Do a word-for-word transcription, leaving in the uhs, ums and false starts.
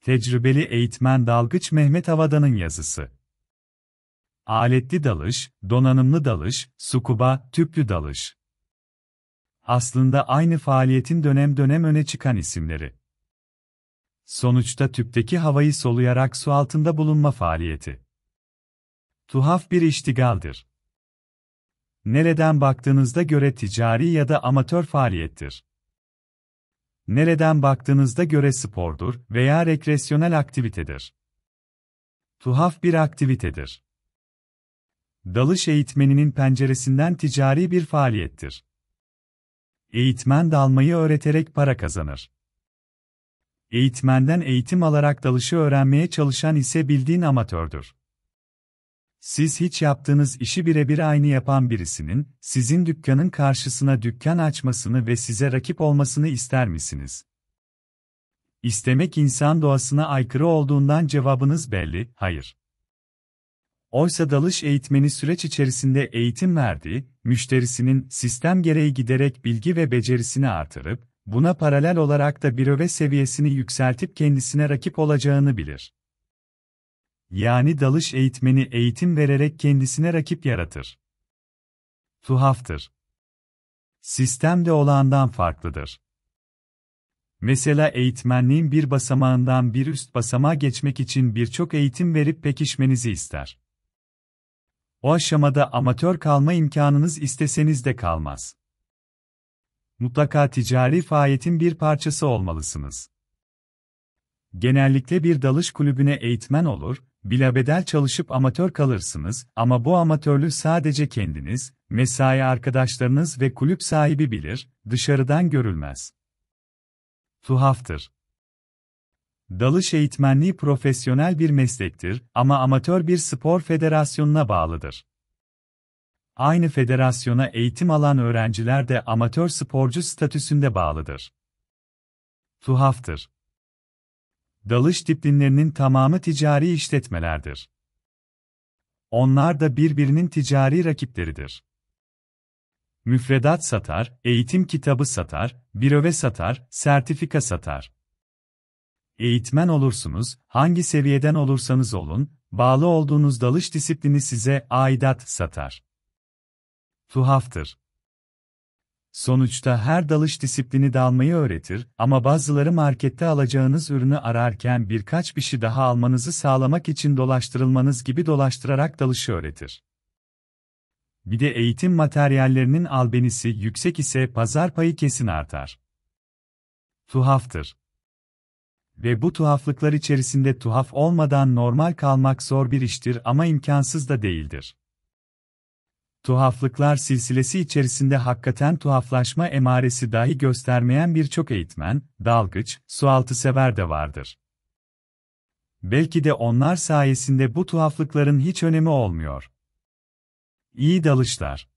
Tecrübeli eğitmen Dalgıç Mehmet Avadan'ın yazısı. Aletli dalış, donanımlı dalış, scuba, tüplü dalış. Aslında aynı faaliyetin dönem dönem öne çıkan isimleri. Sonuçta tüpteki havayı soluyarak su altında bulunma faaliyeti. Tuhaf bir iştigaldir. Nereden baktığınızda göre ticari ya da amatör faaliyettir. Nereden baktığınızda göre spordur veya rekreasyonel aktivitedir. Tuhaf bir aktivitedir. Dalış eğitmeninin penceresinden ticari bir faaliyettir. Eğitmen dalmayı öğreterek para kazanır. Eğitmenden eğitim alarak dalışı öğrenmeye çalışan ise bildiğin amatördür. Siz hiç yaptığınız işi birebir aynı yapan birisinin, sizin dükkanın karşısına dükkan açmasını ve size rakip olmasını ister misiniz? İstemek insan doğasına aykırı olduğundan cevabınız belli, hayır. Oysa dalış eğitmeni süreç içerisinde eğitim verdiği, müşterisinin sistem gereği giderek bilgi ve becerisini artırıp, buna paralel olarak da biröve seviyesini yükseltip kendisine rakip olacağını bilir. Yani dalış eğitmeni eğitim vererek kendisine rakip yaratır. Tuhaftır. Sistem de olağandan farklıdır. Mesela eğitmenliğin bir basamağından bir üst basamağa geçmek için birçok eğitim verip pekişmenizi ister. O aşamada amatör kalma imkanınız isteseniz de kalmaz. Mutlaka ticari faaliyetin bir parçası olmalısınız. Genellikle bir dalış kulübüne eğitmen olur, bilabedel çalışıp amatör kalırsınız ama bu amatörlüğü sadece kendiniz, mesai arkadaşlarınız ve kulüp sahibi bilir, dışarıdan görülmez. Tuhaftır. Dalış eğitmenliği profesyonel bir meslektir ama amatör bir spor federasyonuna bağlıdır. Aynı federasyona eğitim alan öğrenciler de amatör sporcu statüsünde bağlıdır. Tuhaftır. Dalış disiplinlerinin tamamı ticari işletmelerdir. Onlar da birbirinin ticari rakipleridir. Müfredat satar, eğitim kitabı satar, biröve satar, sertifika satar. Eğitmen olursunuz, hangi seviyeden olursanız olun, bağlı olduğunuz dalış disiplini size aidat satar. Tuhaftır. Sonuçta her dalış disiplini dalmayı öğretir ama bazıları markette alacağınız ürünü ararken birkaç bir şey daha almanızı sağlamak için dolaştırılmanız gibi dolaştırarak dalışı öğretir. Bir de eğitim materyallerinin albenisi yüksek ise pazar payı kesin artar. Tuhaftır. Ve bu tuhaflıklar içerisinde tuhaf olmadan normal kalmak zor bir iştir ama imkansız da değildir. Tuhaflıklar silsilesi içerisinde hakikaten tuhaflaşma emaresi dahi göstermeyen birçok eğitmen, dalgıç, sualtı sever de vardır. Belki de onlar sayesinde bu tuhaflıkların hiç önemi olmuyor. İyi dalışlar.